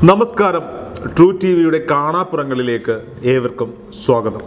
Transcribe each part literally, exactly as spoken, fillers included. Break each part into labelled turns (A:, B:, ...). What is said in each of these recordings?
A: നമസ്കാരം. True T വിയുടെ കാണാപ്പുറങ്ങളിലേക്ക് ഏവർക്കും സ്വാഗതം.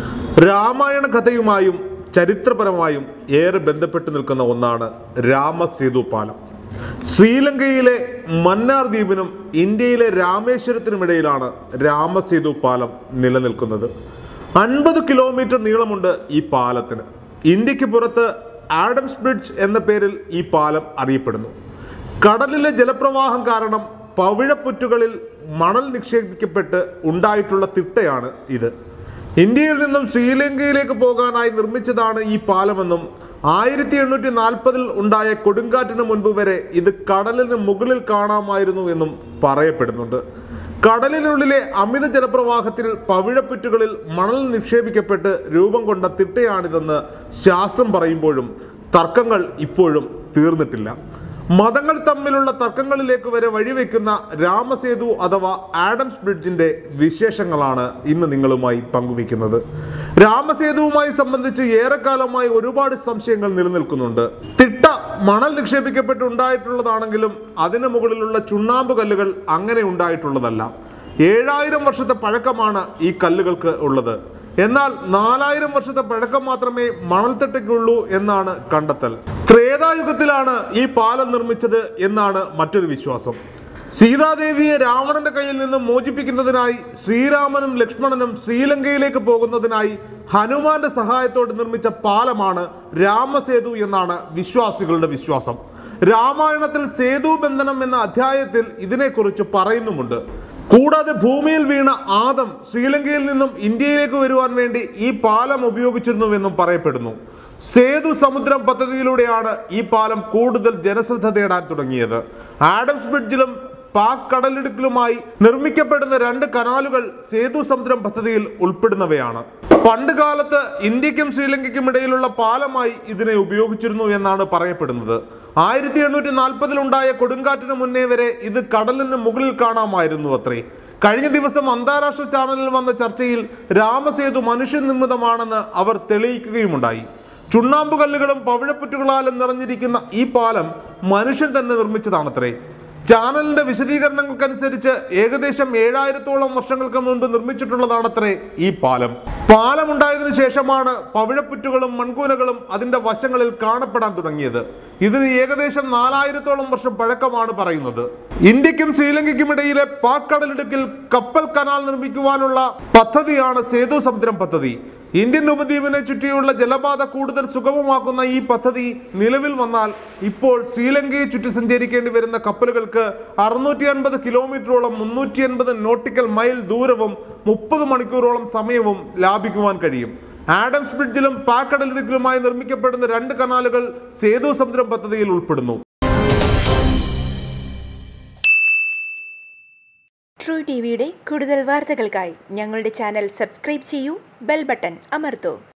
A: രാമായണ കഥയുമായും ചരിത്രപരമായും ഏറെ ബന്ധപ്പെട്ട് നിൽക്കുന്ന ഒന്നാണ് രാമസേതു പാലം. ശ്രീലങ്കയിലെ മന്നാർ ദ്വീപിനും ഇന്ത്യയിലെ രാമേശ്വരത്തിനുമിടയിലാണ് രാമസേതു പാലം നിലനിൽക്കുന്നത്. അൻപത് കിലോമീറ്റർ നീളമുണ്ട് ഈ പാലത്തിന്. ഇന്ത്യക്ക് പുറത്ത് ആഡംസ് ബ്രിഡ്ജ് എന്ന പേരിൽ ഈ പാലം അറിയപ്പെടുന്നു. കടലിലെ ജലപ്രവാഹം കാരണം പവിഴപ്പുറ്റുകളിൽ മണൽ നിക്ഷേപിക്കപ്പെട്ട് ഉണ്ടായിട്ടുള്ള തിട്ടയാണ് ഇത്. ഇന്ത്യയിൽ നിന്നും ശ്രീലങ്കയിലേക്ക് പോകാനായി നിർമ്മിച്ചതാണ് ഈ പാലമെന്നും ആയിരത്തി എണ്ണൂറ്റി നാൽപ്പതിൽ ഉണ്ടായ കൊടുങ്കാറ്റിന് മുൻപ് വരെ ഇത് കടലിന് മുകളിൽ കാണാമായിരുന്നു എന്നും പറയപ്പെടുന്നുണ്ട്. കടലിനുള്ളിലെ അമിത ജലപ്രവാഹത്തിൽ പവിഴപ്പുറ്റുകളിൽ മണൽ നിക്ഷേപിക്കപ്പെട്ട് രൂപം കൊണ്ട തിട്ടയാണിതെന്ന് ശാസ്ത്രം പറയുമ്പോഴും തർക്കങ്ങൾ ഇപ്പോഴും തീർന്നിട്ടില്ല. മതങ്ങൾ തമ്മിലുള്ള തർക്കങ്ങളിലേക്ക് വരെ വഴിവെക്കുന്ന രാമസേതു അഥവാ ആഡംസ് ബ്രിഡ്ജിന്റെ വിശേഷങ്ങളാണ് ഇന്ന് നിങ്ങളുമായി പങ്കുവയ്ക്കുന്നത്. രാമസേതുവുമായി സംബന്ധിച്ച് ഏറെക്കാലമായി ഒരുപാട് സംശയങ്ങൾ നിലനിൽക്കുന്നുണ്ട്. തിട്ട മണൽ നിക്ഷേപിക്കപ്പെട്ടുണ്ടായിട്ടുള്ളതാണെങ്കിലും അതിനു മുകളിലുള്ള ചുണ്ണാമ്പ് കല്ലുകൾ അങ്ങനെ ഉണ്ടായിട്ടുള്ളതല്ല. ഏഴായിരം വർഷത്തെ പഴക്കമാണ് ഈ കല്ലുകൾക്ക് ഉള്ളത്. എന്നാൽ നാലായിരം വർഷത്തെ പഴക്കം മാത്രമേ മണൽത്തിട്ടയ്ക്കുള്ളൂ എന്നാണ് കണ്ടെത്തൽ. ത്രേതായുഗത്തിലാണ് ഈ പാലം നിർമ്മിച്ചത് എന്നാണ് മറ്റൊരു വിശ്വാസം. സീതാദേവിയെ രാവണന്റെ കയ്യിൽ നിന്ന് മോചിപ്പിക്കുന്നതിനായി ശ്രീരാമനും ലക്ഷ്മണനും ശ്രീലങ്കയിലേക്ക് പോകുന്നതിനായി ഹനുമാന്റെ സഹായത്തോടെ നിർമ്മിച്ച പാലമാണ് രാമസേതു എന്നാണ് വിശ്വാസികളുടെ വിശ്വാസം. രാമായണത്തിൽ സേതുബന്ധനം എന്ന അധ്യായത്തിൽ ഇതിനെക്കുറിച്ച് പറയുന്നുമുണ്ട്. കൂടാതെ ഭൂമിയിൽ വീണ ആദം ശ്രീലങ്കയിൽ നിന്നും ഇന്ത്യയിലേക്ക് വരുവാൻ വേണ്ടി ഈ പാലം ഉപയോഗിച്ചിരുന്നുവെന്നും പറയപ്പെടുന്നു. സേതു സമുദ്രം പദ്ധതിയിലൂടെയാണ് ഈ പാലം കൂടുതൽ ജനശ്രദ്ധ നേടാൻ തുടങ്ങിയത്. ആഡംസ് ബ്രിഡ്ജിലും പാക് കടലിടുക്കിലുമായി നിർമ്മിക്കപ്പെടുന്ന രണ്ട് കനാലുകൾ സേതു സമുദ്രം പദ്ധതിയിൽ ഉൾപ്പെടുന്നവയാണ്. പണ്ട് കാലത്ത് ഇന്ത്യക്കും ശ്രീലങ്കയ്ക്കും ഇടയിലുള്ള പാലമായി ഇതിനെ ഉപയോഗിച്ചിരുന്നു എന്നാണ് പറയപ്പെടുന്നത്. ആയിരത്തി എണ്ണൂറ്റി നാൽപ്പതിൽ ഉണ്ടായ കൊടുങ്കാറ്റിന് മുന്നേ വരെ ഇത് കടലിന് മുകളിൽ കാണാമായിരുന്നു അത്രേ. കഴിഞ്ഞ ദിവസം അന്താരാഷ്ട്ര ചാനലിൽ വന്ന ചർച്ചയിൽ രാമസേതു മനുഷ്യനിർമ്മിതമാണെന്ന് അവർ തെളിയിക്കുകയുമുണ്ടായി. ചുണ്ണാമ്പ് കല്ലുകളും പവിഴപ്പുറ്റുകളാലും നിറഞ്ഞിരിക്കുന്ന ഈ പാലം മനുഷ്യൻ തന്നെ നിർമ്മിച്ചതാണത്രേ. ചാനലിന്റെ വിശദീകരണങ്ങൾക്കനുസരിച്ച് ഏകദേശം ഏഴായിരത്തോളം വർഷങ്ങൾക്ക് മുൻപ് നിർമ്മിച്ചിട്ടുള്ളതാണത്രേ ഈ പാലം. പാലം ഉണ്ടായതിനു ശേഷമാണ് പവിഴപ്പുറ്റുകളും മൺകൂനകളും അതിന്റെ വശങ്ങളിൽ കാണപ്പെടാൻ തുടങ്ങിയത്. ഇതിന് ഏകദേശം നാലായിരത്തോളം വർഷം പഴക്കമാണ് പറയുന്നത്. ഇന്ത്യക്കും ശ്രീലങ്കയ്ക്കും ഇടയിലെ പാക് കടലിടുക്കിൽ കപ്പൽ കനാൽ നിർമ്മിക്കുവാനുള്ള പദ്ധതിയാണ് സേതു സമുദ്രം പദ്ധതി. ഇന്ത്യൻ ഉപദ്വീപിനെ ചുറ്റിയുള്ള ജലപാത കൂടുതൽ സുഗമമാക്കുന്ന ഈ പദ്ധതി നിലവിൽ വന്നാൽ ഇപ്പോൾ ശ്രീലങ്കയെ ചുറ്റി സഞ്ചരിക്കേണ്ടി വരുന്ന കപ്പലുകൾക്ക് അറുന്നൂറ്റി അൻപത് കിലോമീറ്ററോളം മുന്നൂറ്റി അൻപത് നോട്ടിക്കൽ മൈൽ ദൂരവും മുപ്പത് മണിക്കൂറോളം സമയവും ലാഭിക്കുവാൻ കഴിയും. ആഡംസ് ബ്രിഡ്ജിലും പാക് കടലിടുക്കിലുമായി നിർമ്മിക്കപ്പെടുന്ന രണ്ട് കനാലുകൾ സേതു സമുദ്രം പദ്ധതിയിൽ ഉൾപ്പെടുന്നു.
B: ട്രൂ ടി വിയുടെ കൂടുതൽ വാർത്തകൾക്കായി ഞങ്ങളുടെ ചാനൽ സബ്സ്ക്രൈബ് ചെയ്യൂ, ബെൽ ബട്ടൺ അമർത്തൂ.